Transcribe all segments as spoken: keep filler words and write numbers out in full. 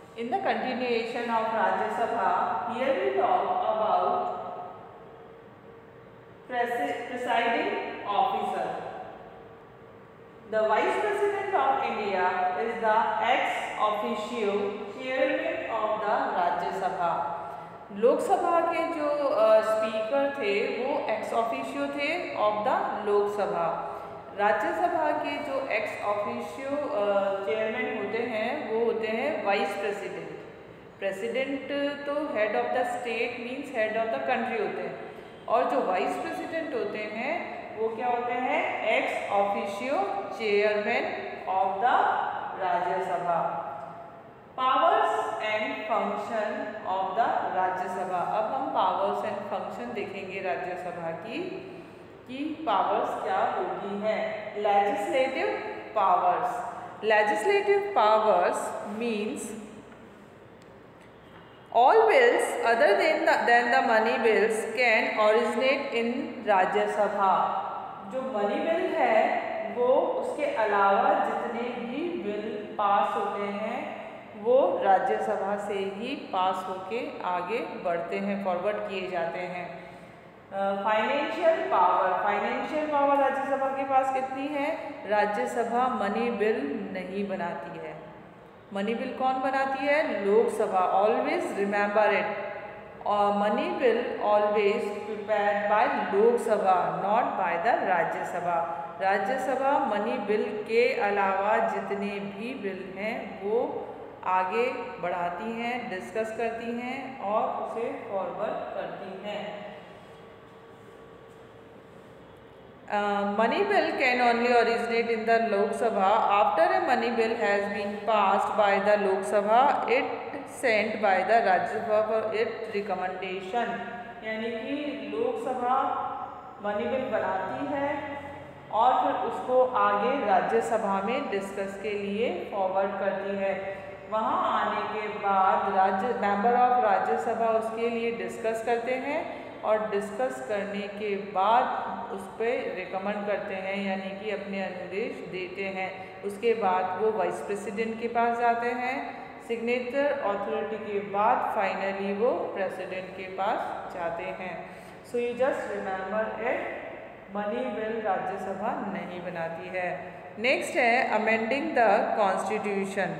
In the continuation of Rajya Sabha, here we talk about presiding officer. The Vice President of India is the ex officio chairman of the Rajya Sabha. Lok Sabha के जो speaker थे वो ex officio थे of the Lok Sabha. Rajya Sabha के जो x officio chairman होते हैं वो होते हैं वाइस प्रेसिडेंट। प्रेसिडेंट तो head of the state means head of the country होते हैं, और जो वाइस प्रेसिडेंट होते हैं वो क्या होते हैं, ex officio chairman of the Rajya Sabha. Powers and function of the Rajya Sabha. अब हम पावर्स एंड फंक्शन देखेंगे राज्यसभा की कि पावर्स क्या होती हैं। Legislative powers. Legislative powers means all bills other than the, than the money bills can originate in राज्य सभा। जो मनी बिल है वो उसके अलावा जितने भी बिल पास होते हैं वो राज्यसभा से ही पास होके आगे बढ़ते हैं, फॉरवर्ड किए जाते हैं। Financial power. Financial power Rajya Sabha के पास कितनी है? राज्यसभा मनी बिल नहीं बनाती है। मनी बिल कौन बनाती है? Lok Sabha. Always remember it, money bill always prepared by Lok Sabha, not by the Rajya Sabha. Rajya Sabha money bill के अलावा जितने भी बिल हैं वो आगे बढ़ाती हैं, डिस्कस करती हैं और उसे फॉरवर्ड करती हैं। Uh, money bill can only originate in the Lok Sabha. After a money bill has been passed by the Lok Sabha, it sent by the Rajya Sabha for its recommendation. यानी कि Lok Sabha money bill बनाती है और फिर उसको आगे राज्यसभा में discuss के लिए फॉरवर्ड करती है। वहाँ आने के बाद राज्य मेंबर ऑफ राज्यसभा उसके लिए डिस्कस करते हैं और डिस्कस करने के बाद उस पर रिकमेंड करते हैं, यानी कि अपने अनुदेश देते हैं। उसके बाद वो वाइस प्रेसिडेंट के पास जाते हैं, सिग्नेचर अथॉरिटी के बाद फाइनली वो प्रेसिडेंट के पास जाते हैं। So you just remember it, money bill Rajya Sabha नहीं बनाती है। नेक्स्ट है amending the constitution.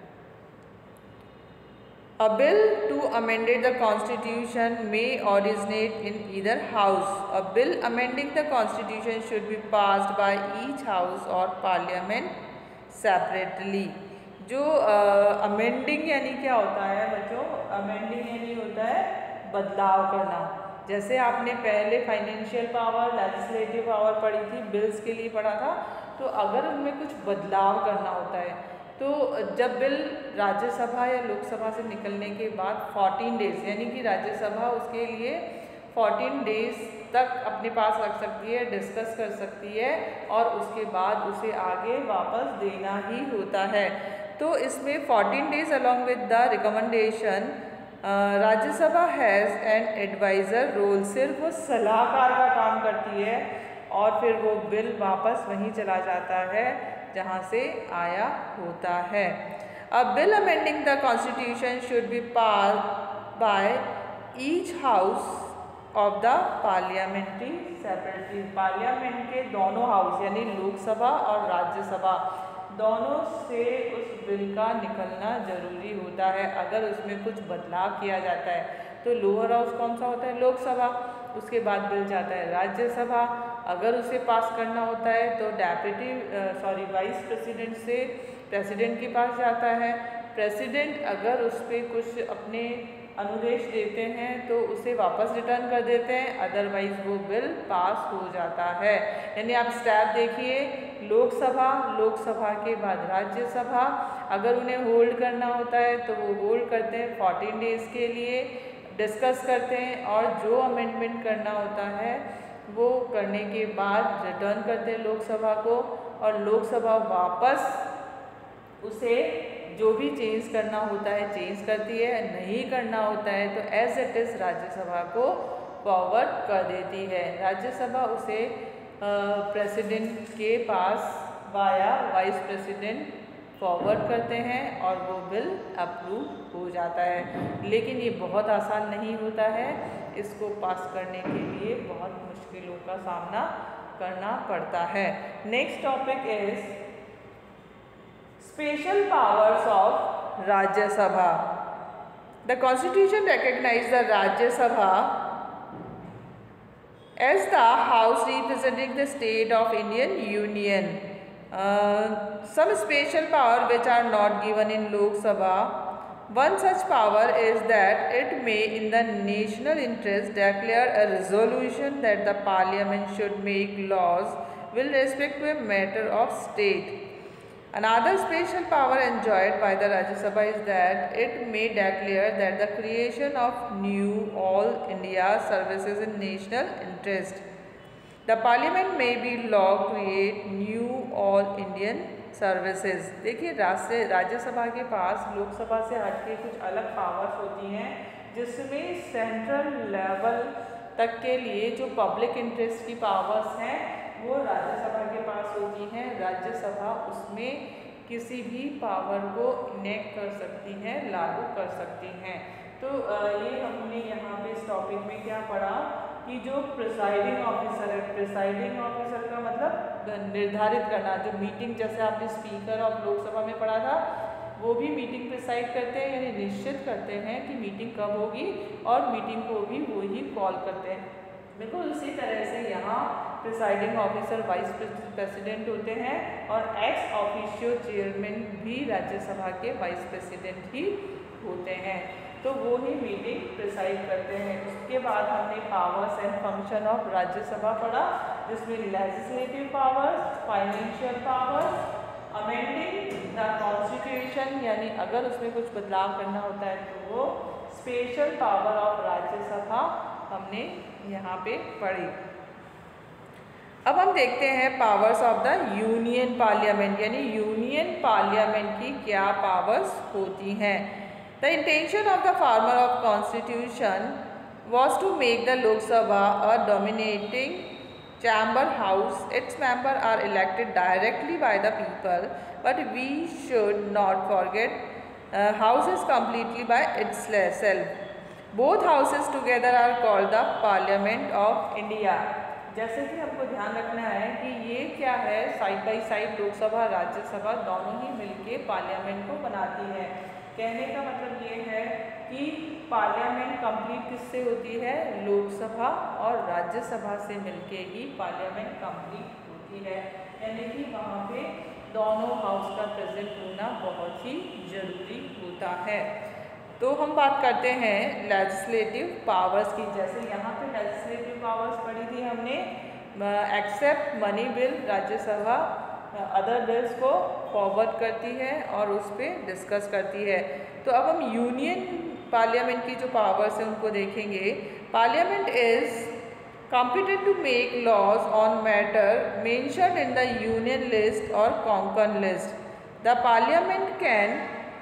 A bill to amend the constitution may originate in either house. A bill amending the constitution should be passed by each house or parliament separately. जो amending uh, यानी क्या होता है बच्चों? Amending यानी होता है बदलाव करना। जैसे आपने पहले फाइनेंशियल पावर, लेजिस्लेटिव पावर पढ़ी थी, बिल्स के लिए पढ़ा था, तो अगर उनमें कुछ बदलाव करना होता है तो जब बिल राज्यसभा या लोकसभा से निकलने के बाद चौदह डेज, यानी कि राज्यसभा उसके लिए चौदह डेज तक अपने पास रख सकती है, डिस्कस कर सकती है और उसके बाद उसे आगे वापस देना ही होता है। तो इसमें चौदह days along with the recommendation Rajya Sabha has an advisor role. सिर्फ वो सलाहकार का काम करती है और फिर वो बिल वापस वहीं चला जाता है जहाँ से आया होता है। A bill amending the constitution should be pass by each house of the parliamentary separately. Parliament के दोनों हाउस यानी लोकसभा और राज्यसभा दोनों से उस बिल का निकलना जरूरी होता है। अगर उसमें कुछ बदलाव किया जाता है तो लोअर हाउस कौन सा होता है? लोकसभा। उसके बाद बिल जाता है राज्यसभा। अगर उसे पास करना होता है तो डेप्यूटी सॉरी वाइस प्रेसिडेंट से प्रेसिडेंट के पास जाता है। प्रेसिडेंट अगर उस पर कुछ अपने अनुदेश देते हैं तो उसे वापस रिटर्न कर देते हैं, अदरवाइज वो बिल पास हो जाता है। यानी आप स्टेप देखिए, लोकसभा, लोकसभा के बाद राज्यसभा। अगर उन्हें होल्ड करना होता है तो वो होल्ड करते हैं चौदह डेज के लिए, डिस्कस करते हैं और जो अमेंडमेंट करना होता है वो करने के बाद रिटर्न करते हैं लोकसभा को, और लोकसभा वापस उसे जो भी चेंज करना होता है चेंज करती है, नहीं करना होता है तो एज इट इज़ राज्यसभा को फॉरवर्ड कर देती है। राज्यसभा उसे प्रेसिडेंट के पास वाया वाइस प्रेसिडेंट फॉरवर्ड करते हैं और वो बिल अप्रूव हो जाता है। लेकिन ये बहुत आसान नहीं होता है, इसको पास करने के लिए बहुत मुश्किलों का सामना करना पड़ता है। Next topic is special powers of Rajya Sabha. The constitution recognize the Rajya Sabha as the house representing the state of Indian Union. Uh, some special power which are not given in Lok Sabha. One such power is that it may in the national interest declare a resolution that the parliament should make laws with respect to a matter of state. Another special power enjoyed by the Rajya Sabha is that it may declare that the creation of new all India services in national interest. The parliament may be law create new all Indian services. देखिए राज्य राज्यसभा के पास लोकसभा से हटके कुछ अलग powers होती हैं, जिसमें सेंट्रल लेवल तक के लिए जो पब्लिक इंटरेस्ट की पावर्स हैं वो राज्यसभा के पास होती हैं। राज्यसभा उसमें किसी भी पावर को इनेक्ट कर सकती हैं, लागू कर सकती हैं। तो ये हमने यहाँ पे इस टॉपिक में क्या पढ़ा कि जो प्रिसाइडिंग ऑफिसर है, प्रिसाइडिंग ऑफिसर का मतलब निर्धारित करना, जो मीटिंग जैसे आपने स्पीकर ऑफ लोकसभा में पढ़ा था, वो भी मीटिंग प्रिसाइड करते हैं, यानी निश्चित करते हैं कि मीटिंग कब होगी और मीटिंग को भी वो ही कॉल करते हैं। बिल्कुल उसी तरह से यहाँ प्रिसाइडिंग ऑफिसर वाइस प्रेसिडेंट होते हैं और एक्स ऑफिशियो चेयरमैन भी राज्यसभा के वाइस प्रेसिडेंट ही होते हैं, तो वो ही मीटिंग प्रिसाइड करते हैं। उसके बाद हमने powers and function of Rajya Sabha पढ़ा, जिसमें legislative powers, financial powers, amending the constitution, यानी अगर उसमें कुछ बदलाव करना होता है तो वो स्पेशल पावर ऑफ राज्यसभा हमने यहाँ पे पढ़ी। अब हम देखते हैं powers of the union parliament, यानी यूनियन पार्लियामेंट की क्या पावर्स होती हैं। The intention of the farmer of constitution was to make the Lok Sabha a dominating chamber house. Its members are elected directly by the people, but we should not forget uh, house is completely by itself. Both houses together are called the Parliament of India. जैसे कि हमको ध्यान रखना है कि ये क्या है, side by side Lok Sabha Rajya Sabha दोनों ही मिलके पार्लियामेंट को बनाती है। कहने का मतलब ये है कि पार्लियामेंट कंप्लीट किससे होती है, लोकसभा और राज्यसभा से मिलके ही पार्लियामेंट कंप्लीट होती है, यानी कि वहाँ पे दोनों हाउस का प्रेजेंट होना बहुत ही ज़रूरी होता है। तो हम बात करते हैं लेजिस्लेटिव पावर्स की। जैसे यहाँ पे लेजिस्लेटिव पावर्स पढ़ी थी हमने, except money bill, Rajya Sabha other bills को फॉरवर्ड करती है और उस पर डिस्कस करती है। तो अब हम यूनियन पार्लियामेंट की जो पावर्स हैं उनको देखेंगे। Parliament is competent to make laws on matter mentioned in the union list or concurrent list. The parliament can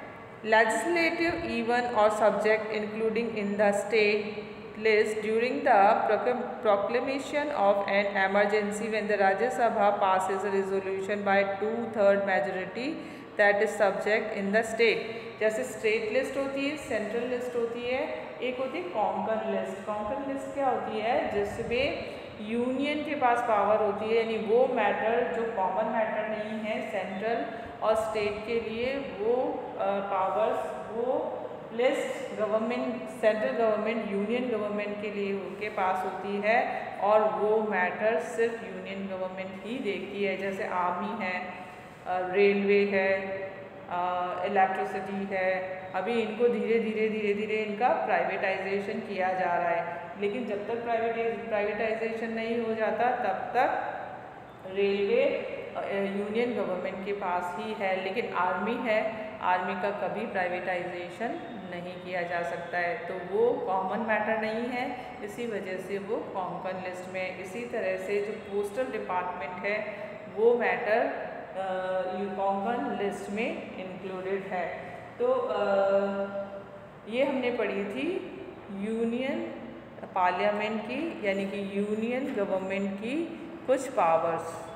legislative even or subject including in the state list during the proclamation of an emergency when the Rajya Sabha passes a resolution by two-third majority that is subject in the state. जैसे state list होती है, central list होती है, एक होती है Konkan list. Konkan list क्या होती है, जिसमें यूनियन के पास पावर होती है, यानी वो मैटर जो कॉमन मैटर नहीं है सेंट्रल और स्टेट के लिए, वो पावर्स वो list government, central government union government के लिए उनके पास होती है और वो मैटर सिर्फ यूनियन गवर्नमेंट ही देखती है। जैसे आर्मी है, रेलवे है, इलेक्ट्रिसिटी है, अभी इनको धीरे धीरे धीरे धीरे इनका प्राइवेटाइजेशन किया जा रहा है, लेकिन जब तक प्राइवेटाइज प्राइवेटाइजेशन नहीं हो जाता तब तक रेलवे यूनियन गवर्नमेंट के पास ही है। लेकिन आर्मी है, आर्मी का कभी प्राइवेटाइजेशन नहीं किया जा सकता है, तो वो कॉमन मैटर नहीं है, इसी वजह से वो कॉन्कन लिस्ट में। इसी तरह से जो पोस्टल डिपार्टमेंट है वो मैटर कॉन्कन लिस्ट में इंक्लूडेड है। तो uh, ये हमने पढ़ी थी यूनियन पार्लियामेंट की, यानी कि यूनियन गवर्नमेंट की कुछ पावर्स।